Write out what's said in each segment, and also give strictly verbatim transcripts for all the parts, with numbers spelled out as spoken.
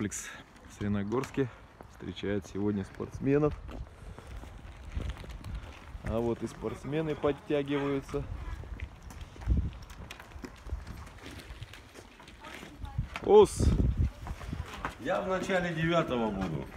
комплекс в Саяногорске встречает сегодня спортсменов. А вот и спортсмены подтягиваются. Ос! Я в начале девятого буду.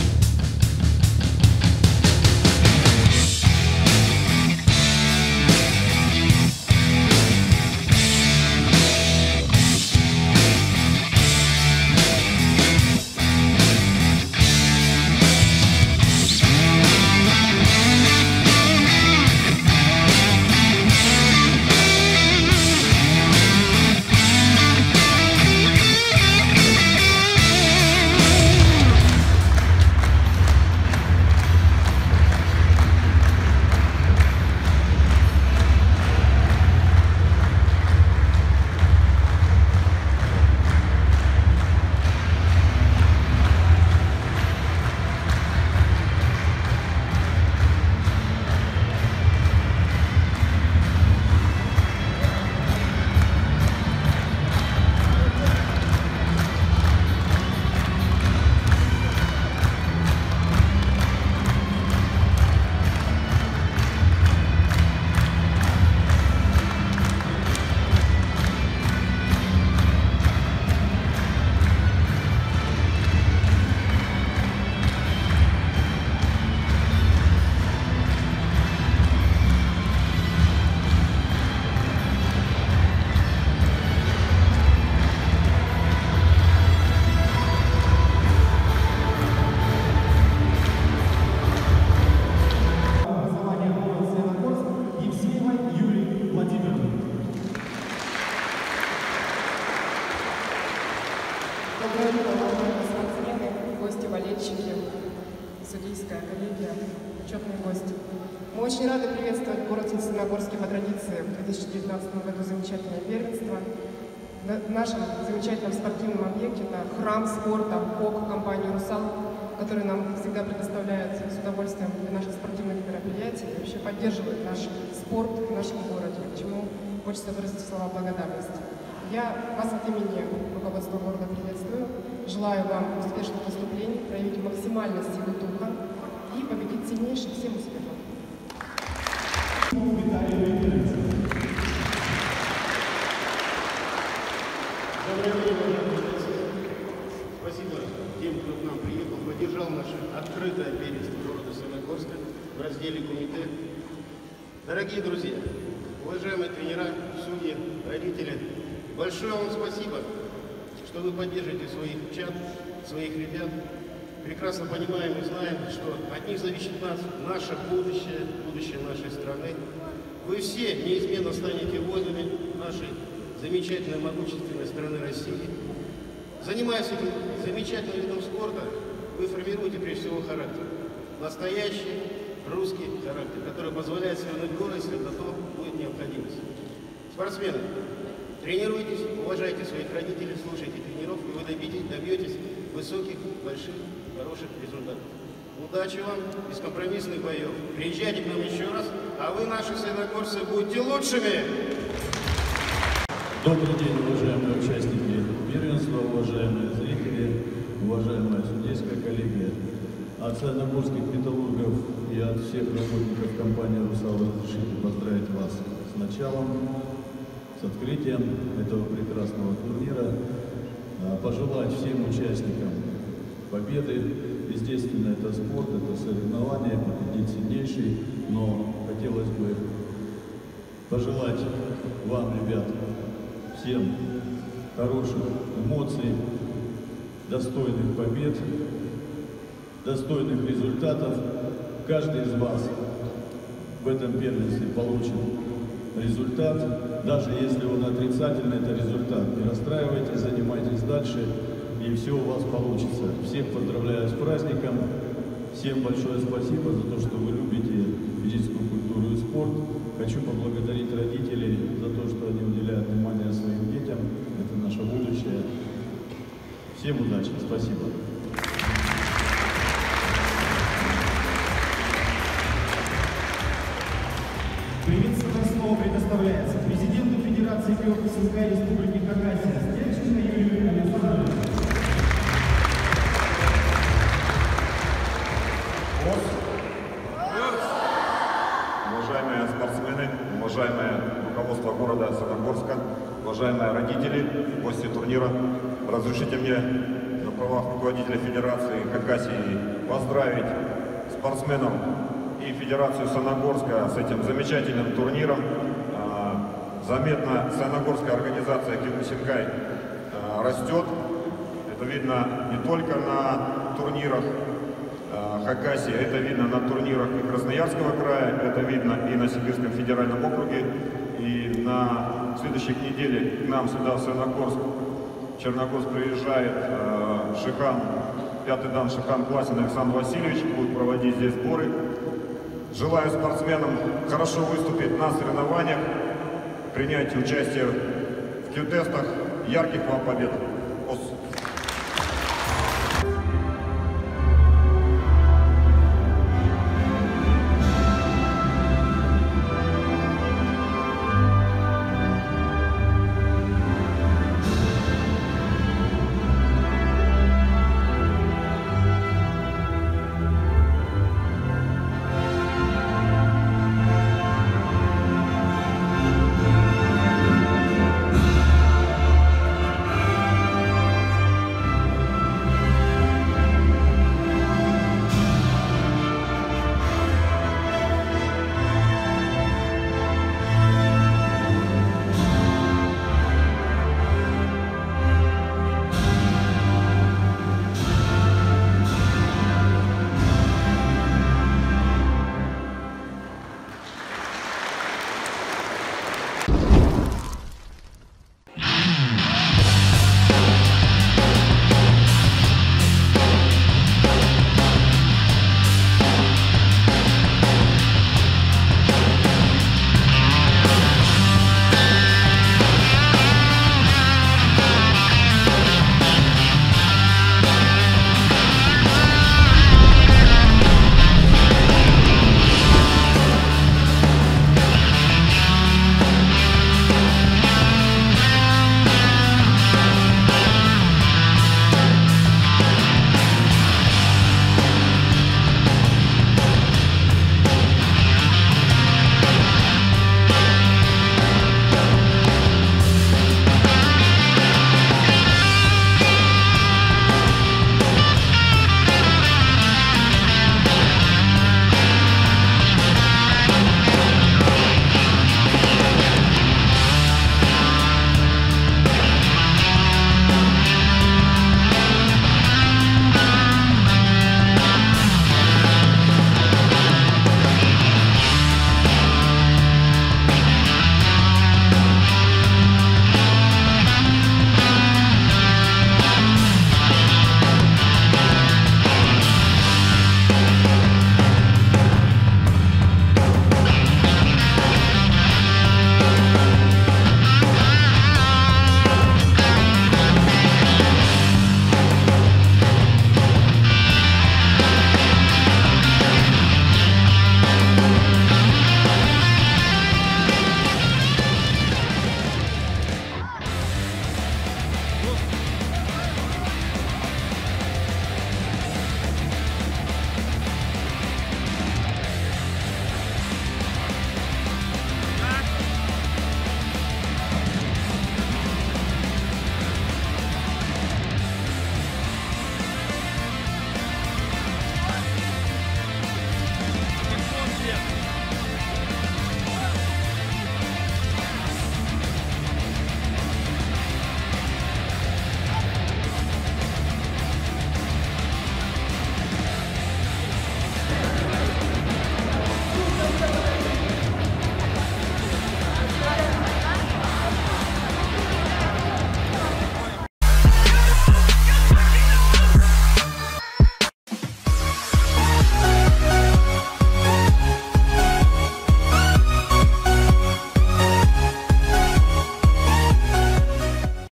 Спортсмены, гости, болельщики, судейская коллегия, почетные гости. Мы очень рады приветствовать город Саяногорске по традиции в две тысячи девятнадцатом году замечательное первенство. В нашем замечательном спортивном объекте это храм спорта, КОК компании «Русал», который нам всегда предоставляет с удовольствием для наших спортивных мероприятий и вообще поддерживает наш спорт в нашем городе, к чему хочется выразить слова благодарности. Я вас от имени руководства города приветствую, желаю вам успешных выступлений, проявить максимально силу духа и победить сильнейших. Всем успехов! Доброе время, спасибо тем, кто к нам приехал, поддержал наше открытое первенство города Саяногорска в разделе комитет. Дорогие друзья, уважаемые тренера, судьи, родители, большое вам спасибо, что вы поддерживаете своих чад, своих ребят. Прекрасно понимаем и знаем, что от них зависит нас, наше будущее, будущее нашей страны. Вы все неизменно станете воинами нашей замечательной, могущественной страны России. Занимаясь этим замечательным видом спорта, вы формируете прежде всего характер. Настоящий русский характер, который позволяет свернуть горы, если на то будет необходимость. Спортсмены, тренируйтесь, уважайте своих родителей, слушайте тренеров, и вы добьетесь, добьетесь высоких, больших, хороших результатов. Удачи вам, бескомпромиссных боев. Приезжайте к нам еще раз, а вы, наши саяногорцы, будьте лучшими! Добрый день, уважаемые участники первенства, уважаемые зрители, уважаемая судейская коллегия. От саяногорских металлургов и от всех работников компании «Русал» разрешите поздравить вас с началом, с открытием этого прекрасного турнира, пожелать всем участникам победы. Естественно, это спорт, это соревнование, победить сильнейший, но хотелось бы пожелать вам, ребят, всем хороших эмоций, достойных побед, достойных результатов. Каждый из вас в этом первенстве получит результат, даже если он отрицательный, это результат. Не расстраивайтесь, занимайтесь дальше, и все у вас получится. Всех поздравляю с праздником, всем большое спасибо за то, что вы любите физическую культуру и спорт. Хочу поблагодарить родителей за то, что они уделяют внимание своим детям. Это наше будущее. Всем удачи, спасибо. Приветственное слово предоставляется президенту Федерации Кёрпа Синской Республики Хакасия Стрельченко Юрию Александровичу. уважаемые родители, гости турнира, разрешите мне на правах руководителя Федерации Хакасии поздравить спортсменов и Федерацию Саяногорска с этим замечательным турниром. Заметно саяногорская организация Киргизинкай растет. Это видно не только на турнирах Хакасии, это видно на турнирах и Красноярского края, это видно и на Сибирском федеральном округе. И на следующей неделе к нам сюда, в Саяногорск, Черногорск, приезжает э, Шихан, пятый дан Шихан Классин Александр Васильевич, будет проводить здесь сборы. Желаю спортсменам хорошо выступить на соревнованиях, принять участие в кью-тестах. Ярких вам побед!